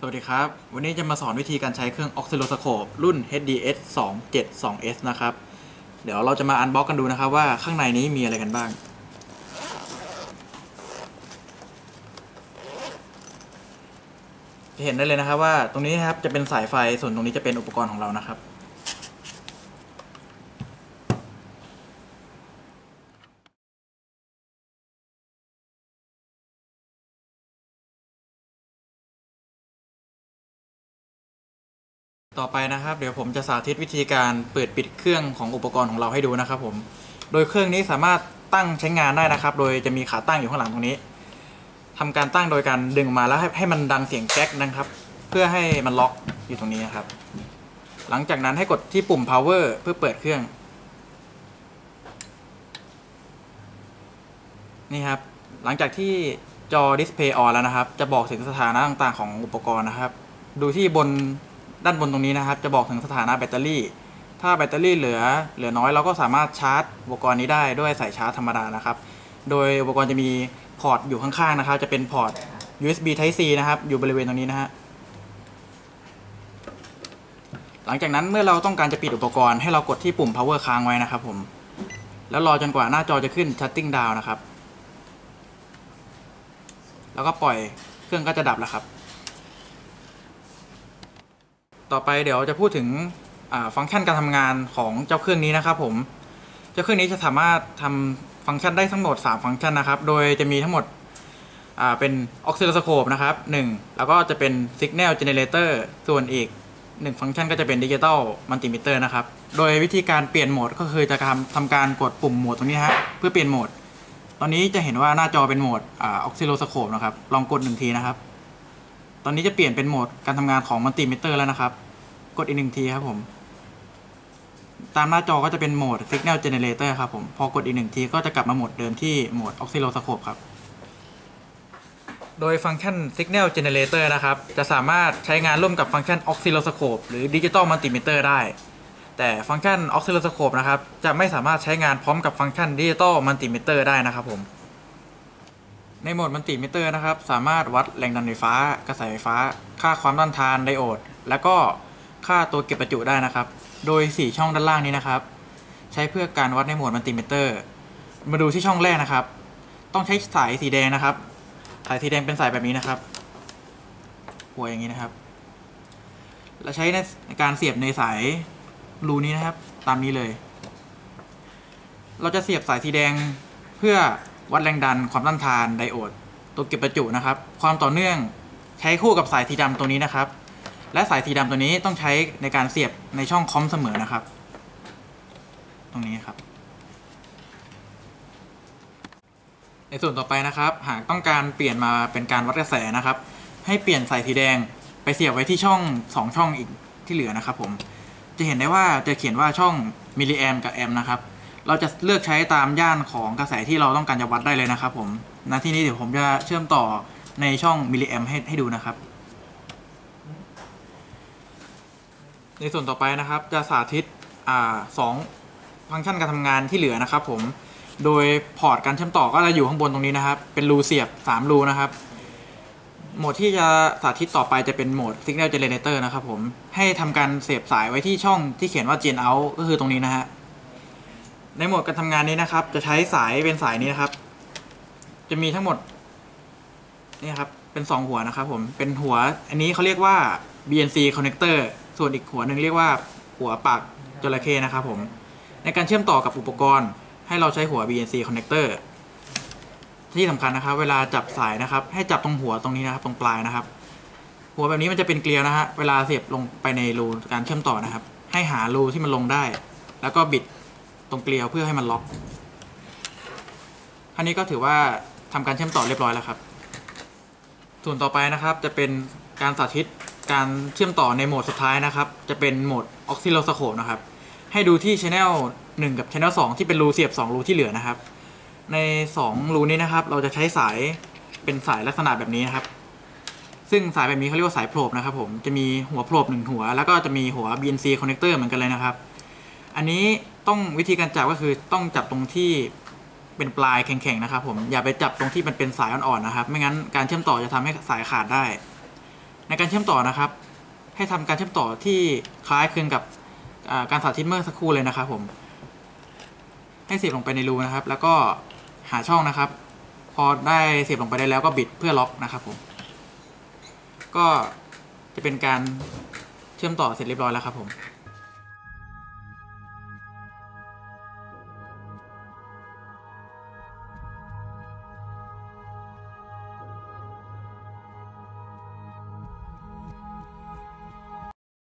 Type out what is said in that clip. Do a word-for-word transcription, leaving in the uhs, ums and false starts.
วัสดีครับวันนี้จะมาสอนวิธีการใช้เครื่อง Oscilloscope รุ่น เอช ดี เอส สองเจ็ดสอง เอส นะครับเดี๋ยวเราจะมาอันบ็อกกันดูนะครับว่าข้างในนี้มีอะไรกันบ้างจะเห็นได้เลยนะครับว่าตรงนี้ครับจะเป็นสายไฟส่วนตรงนี้จะเป็นอุปกรณ์ของเรานะครับต่อไปนะครับเดี๋ยวผมจะสาธิตวิธีการเปิดปิดเครื่องของอุปกรณ์ของเราให้ดูนะครับผมโดยเครื่องนี้สามารถตั้งใช้งานได้นะครับโดยจะมีขาตั้งอยู่ข้างหลังตรงนี้ทำการตั้งโดยการดึงมาแล้วให้ให้มันดังเสียงแก๊กนะครับเพื่อให้มันล็อกอยู่ตรงนี้นะครับหลังจากนั้นให้กดที่ปุ่ม power เพื่อเปิดเครื่องนี่ครับหลังจากที่จอ display on แล้วนะครับจะบอกถึงสถานะต่างๆของอุปกรณ์นะครับดูที่บนด้านบนตรงนี้นะครับจะบอกถึงสถานะแบตเตอรี่ถ้าแบตเตอรี่เหลือเหลือน้อยเราก็สามารถชาร์จอุปกรณ์นี้ได้ด้วยสายชาร์จธรรมดานะครับโดยอุปกรณ์จะมีพอร์ตอยู่ข้างๆนะครับจะเป็นพอร์ต ยู เอส บี Type C นะครับอยู่บริเวณตรงนี้นะฮะหลังจากนั้นเมื่อเราต้องการจะปิดอุปกรณ์ให้เรากดที่ปุ่ม power ค้างไว้นะครับผมแล้วรอจนกว่าหน้าจอจะขึ้น shutting down นะครับแล้วก็ปล่อยเครื่องก็จะดับแล้วครับต่อไปเดี๋ยวจะพูดถึงฟังก์ชันการทำงานของเจ้าเครื่องนี้นะครับผมเจ้าเครื่องนี้จะสามารถทำฟังก์ชันได้ทั้งหมดสามฟังก์ชันนะครับโดยจะมีทั้งหมดเป็น Oscilloscope นะครับหนึ่งแล้วก็จะเป็น Signal Generator ส่วนอีกหนึ่งฟังก์ชันก็จะเป็น Digital Multimeter นะครับโดยวิธีการเปลี่ยนโหมดก็คือจะทำทำการกดปุ่มโหมดตรงนี้ฮะเพื่อเปลี่ยนโหมดตอนนี้จะเห็นว่าหน้าจอเป็นโหมด Oscilloscope นะครับลองกดหนึ่งทีนะครับตอนนี้จะเปลี่ยนเป็นโหมดการทำงานของ Multimeter แล้วนะครับกดอีกหนึ่งทีครับผมตามหน้าจอก็จะเป็นโหมด Signal Generator ครับผมพอกดอีกหนึ่งทีก็จะกลับมาโหมดเดิมที่โหมด Oscilloscope ครับโดยฟังก์ชัน Signal Generator นะครับจะสามารถใช้งานร่วมกับฟังก์ชัน Oscilloscope หรือ Digital Multimeter ได้แต่ฟังก์ชัน Oscilloscope นะครับจะไม่สามารถใช้งานพร้อมกับฟังก์ชัน Digital Multimeter ได้นะครับผมในโหมด Multimeter นะครับสามารถวัดแรงดันไฟฟ้ากระแสไฟฟ้าค่าความต้านทานไดโอดและก็ค่าตัวเก็บประจุได้นะครับโดยสี่ช่องด้านล่างนี้นะครับใช้เพื่อการวัดในโหมด Multimeter มาดูที่ช่องแรกนะครับต้องใช้สายสีแดงนะครับสายสีแดงเป็นสายแบบนี้นะครับหัวอย่างนี้นะครับและใช้ในการเสียบในสายรูนี้นะครับตามนี้เลยเราจะเสียบสายสีแดงเพื่อวัดแรงดันความต้านทานไดโอดตัวเก็บประจุนะครับความต่อเนื่องใช้คู่กับสายสีดำตัวนี้นะครับและสายสีดำตัวนี้ต้องใช้ในการเสียบในช่องคอมเสมอนะครับตรงนี้ครับในส่วนต่อไปนะครับหากต้องการเปลี่ยนมาเป็นการวัดกระแสนะครับให้เปลี่ยนสายสีแดงไปเสียบไว้ที่ช่องสองช่องอีกที่เหลือนะครับผมจะเห็นได้ว่าจะเขียนว่าช่องมิลลิแอมกับแอมนะครับเราจะเลือกใช้ตามย่านของกระแสที่เราต้องการจะวัดได้เลยนะครับผมณที่นี้เดี๋ยวผมจะเชื่อมต่อในช่องมิลลิแอมให้ให้ดูนะครับในส่วนต่อไปนะครับจะสาธิตอ่าสองฟังก์ชันการทำงานที่เหลือนะครับผมโดยพอร์ตการเชื่อมต่อก็จะอยู่ข้างบนตรงนี้นะครับเป็นรูเสียบสามรูนะครับโหมดที่จะสาธิตต่อไปจะเป็นโหมด Signal Generator นะครับผมให้ทำการเสียบสายไว้ที่ช่องที่เขียนว่า Gen Out ก็คือตรงนี้นะฮะในโหมดการทำงานนี้นะครับจะใช้สายเป็นสายนี้นะครับจะมีทั้งหมดนี่ครับเป็นสองหัวนะครับผมเป็นหัวอันนี้เขาเรียกว่า บี เอ็น ซี Connector ส่วนอีกหัวหนึ่งเรียกว่าหัวปากจระเข้นะครับผมในการเชื่อมต่อกับอุปกรณ์ให้เราใช้หัว บี เอ็น ซี Connector ที่สำคัญนะครับเวลาจับสายนะครับให้จับตรงหัวตรงนี้นะครับตรงปลายนะครับหัวแบบนี้มันจะเป็นเกลียวนะฮะเวลาเสียบลงไปในรูการเชื่อมต่อนะครับให้หารูที่มันลงได้แล้วก็บิดตรงเกลียวเพื่อให้มันล็อกอันนี้ก็ถือว่าทำการเชื่อมต่อเรียบร้อยแล้วครับส่วนต่อไปนะครับจะเป็นการสาธิตการเชื่อมต่อในโหมดสุดท้ายนะครับจะเป็นโหมด Oscilloscope นะครับให้ดูที่ Channel หนึ่งกับ Channel สองที่เป็นรูเสียบสองรูที่เหลือนะครับในสองรูนี้นะครับเราจะใช้สายเป็นสายลักษณะแบบนี้นะครับซึ่งสายแบบนี้เขาเรียกว่าสายโพรบนะครับผมจะมีหัวโพรบหนึ่งหัวแล้วก็จะมีหัว บี เอ็น ซี Connector เหมือนกันเลยนะครับอันนี้ต้องวิธีการจับก็คือต้องจับตรงที่เป็นปลายแข็งๆนะครับผมอย่าไปจับตรงที่มันเป็นสายอ่อนๆนะครับไม่งั้นการเชื่อมต่อจะทำให้สายขาดได้ในการเชื่อมต่อนะครับให้ทำการเชื่อมต่อที่คล้ายคลึงกับการสาธิตเมื่อสักครู่เลยนะครับผมให้เสียบลงไปในรูนะครับแล้วก็หาช่องนะครับพอได้เสียบลงไปได้แล้วก็บิดเพื่อล็อกนะครับผมก็จะเป็นการเชื่อมต่อเสร็จเรียบร้อยแล้วครับผม